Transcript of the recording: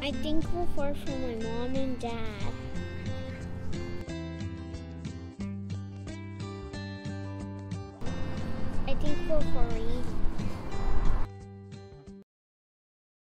I'm thankful for my mom and dad. I'm thankful for reading.